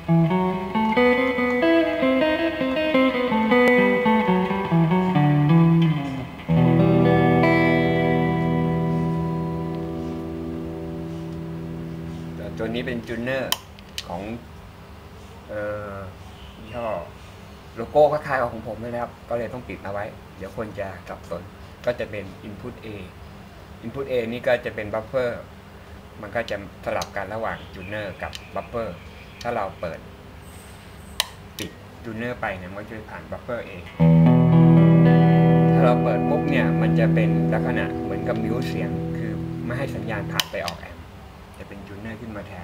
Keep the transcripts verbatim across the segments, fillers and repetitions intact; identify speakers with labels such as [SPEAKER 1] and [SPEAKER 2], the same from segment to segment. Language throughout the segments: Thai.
[SPEAKER 1] ตัวนี้เป็นจูเนอร์ของเอ่อยี่ห้อโลโก้คล้ายๆของผมเลยนะครับก็เลยต้องปิดเอาไว้เดี๋ยวคนจะสับสนก็จะเป็น Input A Input A นี่ก็จะเป็นบัฟเฟอร์มันก็จะสลับกันระหว่างจูเนอร์กับบัฟเฟอร์ถ้าเราเปิดปิดจูเนอร์ไปเนี่ยมันจะผ่านบัฟเฟอร์เองถ้าเราเปิดปุ๊บเนี่ยมันจะเป็นลักษณะเหมือนกับมิวเสียงคือไม่ให้สัญญาณผ่านไปออกแอมป์จะเป็นจูเนอร์ขึ้นมาแทน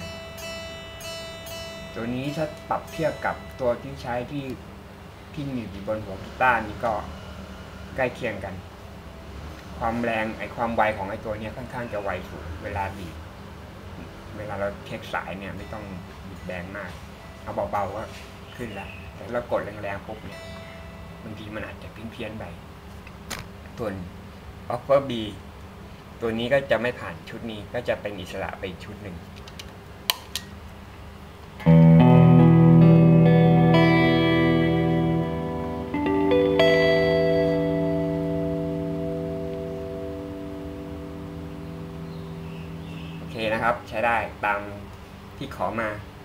[SPEAKER 1] ตัวนี้ถ้าปรับเทียบกับตัวที่ใช้ที่ที่มีอยู่บนหัวกีตาร์นี้ก็ใกล้เคียงกันความแรงไอความไวของไอตัวนี้ค่อนข้างจะไวสูงเวลาบีบเวลาเราเช็คสายเนี่ยไม่ต้องบีบแรงมากเอาเบาๆก็ขึ้นแล้วแต่เรากดแรงๆปุ๊บเนี่ยบางทีมันอาจจะเพี้ยนๆไปส่วน Offer B ตัวนี้ก็จะไม่ผ่านชุดนี้ก็จะเป็นอิสระไปอีกชุดหนึ่งโอเคนะครับใช้ได้ตามที่ขอมา